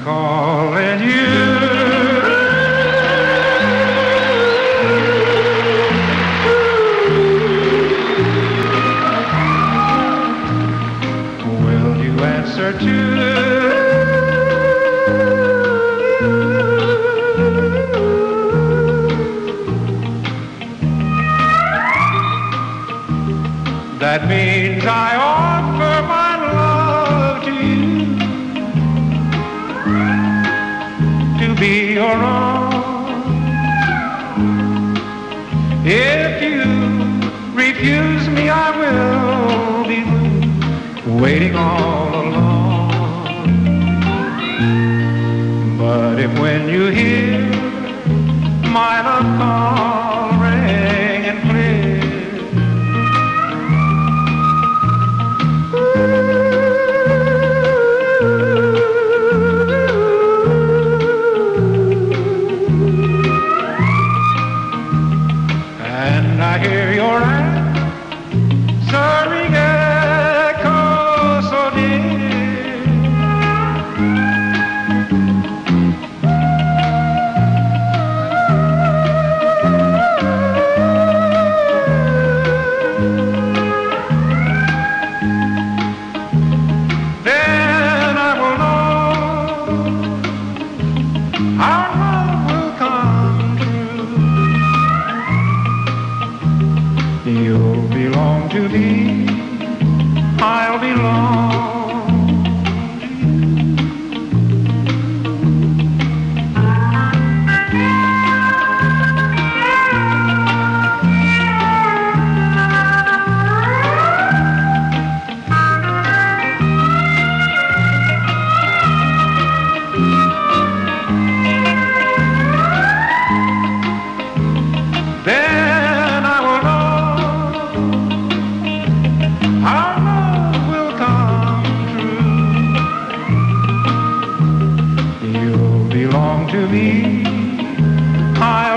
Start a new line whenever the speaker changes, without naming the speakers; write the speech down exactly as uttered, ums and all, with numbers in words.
calling you. Will you answer too? That means I offer my love to you, to be your own. If you refuse me, I will be waiting all alone. But if when you hear my love call ring and clear, and I hear your answering echo so dear, then I will know our love will come true. You'll belong to me, I'll belong to you. Then I will know our love will come true. You'll belong to me, I